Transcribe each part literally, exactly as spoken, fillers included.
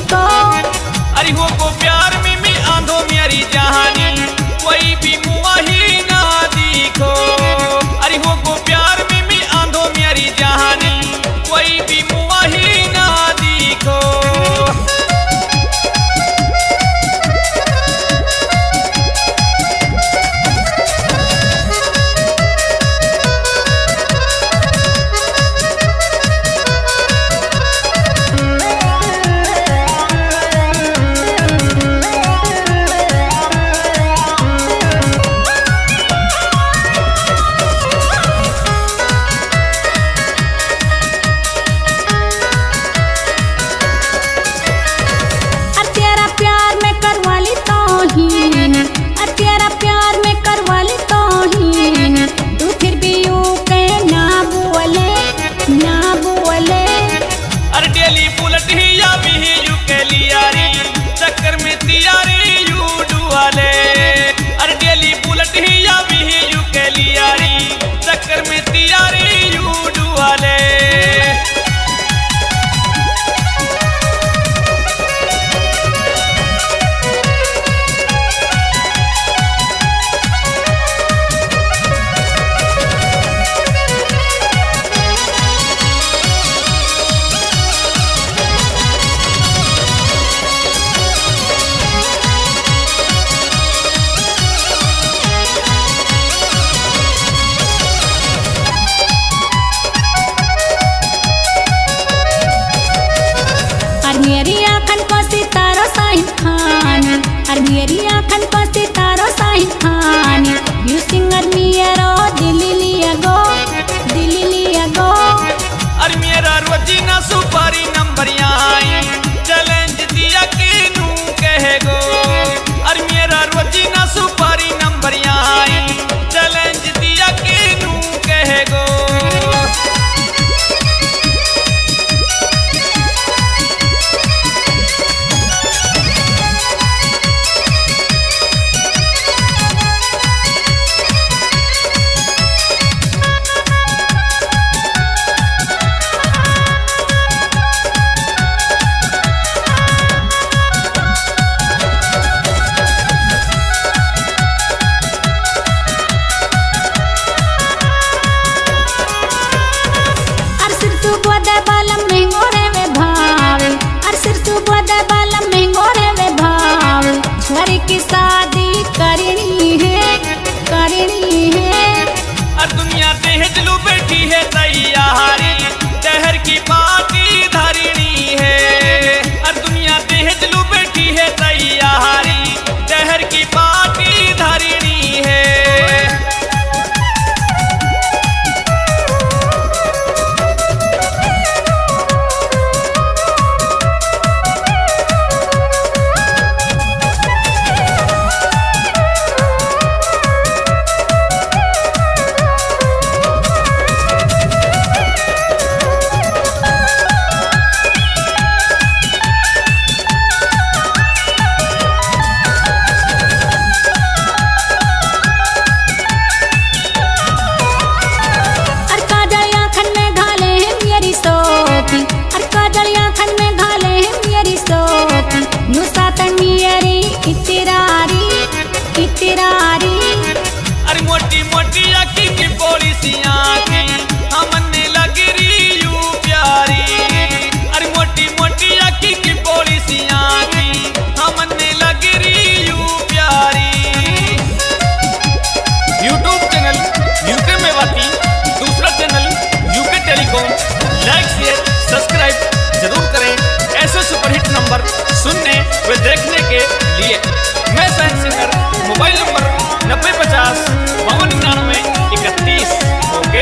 को। अरे हो को प्यार में मैं आंधो मेरी जहानी, कोई भी मुआ ही ना दिखो। अरे हो को प्यार में मैं आंधो मेरी जहानी, कोई भी मुआ ही ना दिखो। चक्कर में तियारी यू डुआले, अरे डेली बुलेट ही या भी यू के लियारी, चक्कर में तियारी यू डुआले। मेरी आँखन को सितारो साहिब खान, और मेरी आँखन को सितारो साहिब खान। यू सिंगर मेरा दिल्ली लिया गो, दिल्ली लिया गो। और मेरा रोजीना सुपारी नंबर आई, चैलेंज दिया कि नू कहे गो। और मेरा रोजीना सुपारी नंबर आई, चैलेंज दिया कि नू कहे गो। की शादी करनी है, करनी है। और दुनिया दहेज लू बैठी है तैयारी, शहर की पार्टी धरनी है। और दुनिया दहेज लू बैठी है तैयारी, शहर की पार्टी धरनी है। अरे मोटी मोटी आँखी की पॉलिसियाँ की हमने लग रही यू प्यारी। अरे मोटी मोटी आँखी की पॉलिसियाँ की हमने लग रही यू प्यारी। यूट्यूब चैनल यूके में बाती, दूसरा channel UK telecom, like share subscribe जरूर करें ऐसे सुपरहिट नंबर सुनने व देखने के लिए। मैं साइंस सिंगर, मोबाइल नंबर नब्बे पचास बावन निन्यानवे इकतीस। ओके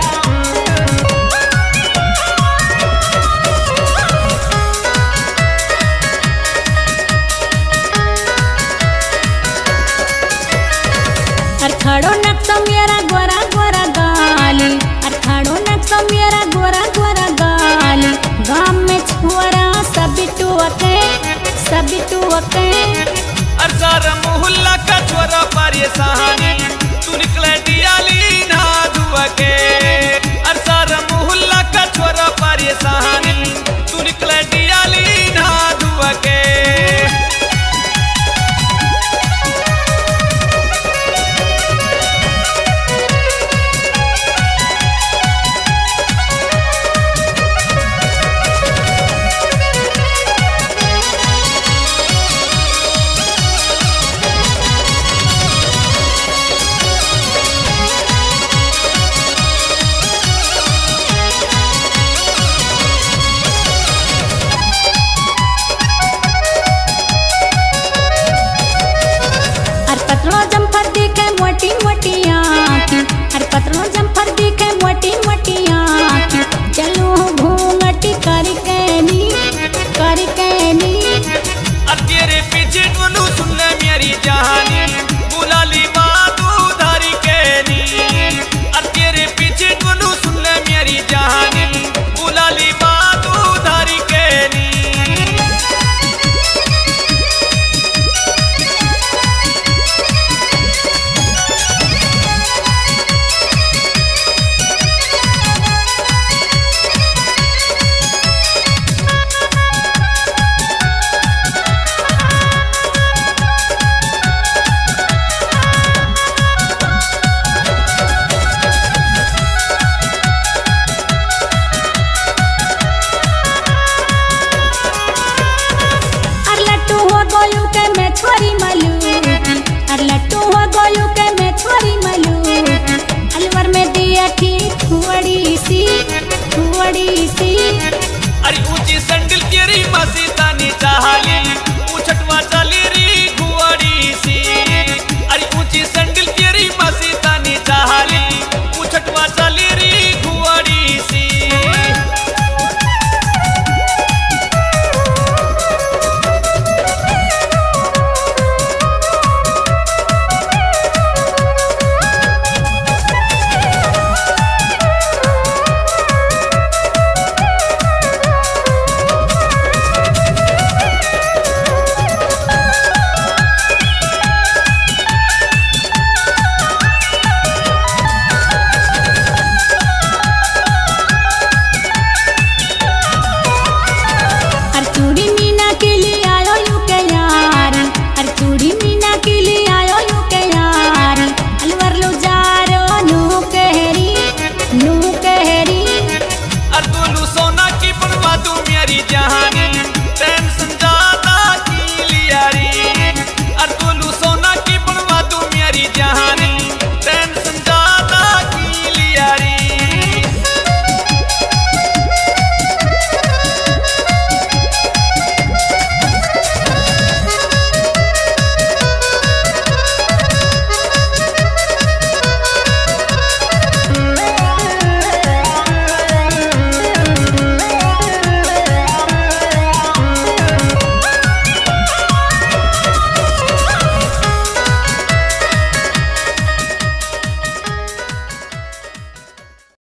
अर खड़ो नक्शा मेरा गोरा गोरा गाली, अर खड़ो नक्शा मेरा गोरा गोरा गाली। गाँव में छोरा सभी टुअके, सभी टुअके। अर सारा मोहल्ला का छोरा परेशानी, तू निकले दियाली ना धुआ के। अर सारा मोहल्ला का छोरा परेशानी, तू निकले दियाली ना धुआ पतलो जम्फर दिखे मोटी मोटी आँखें, अरे पतलो जम्फर दिखे मोटी मोटी आँखें। चलू घूंघटी करके नी करके नी। अब तेरे पीछे डोलू सुन ले मेरी जहानी, बुला ली बात उधारी के नी। अब तेरे पीछे डोलू सुन ले मेरी जहानी, बुला ली बात उधारी के नी। गोयू के मैं छोरी मलूकी, अर लट्टू हो गोयू के मैं छोरी मलूकी। अलवर में दिया थी थुवड़ी सी थुवड़ी सी। अरे ऊंची सैंडल तेरी मस्तानी चाहली, पूछटवा चली री घुआड़ी सी। अरे ऊंची सैंडल तेरी मस्तानी चाहली, पूछटवा चली री घुआड़ी सी। जहानी टेंशन ज्यादा की लियारी, अर तोलू सोना की बनवा दू मेरी जहानी।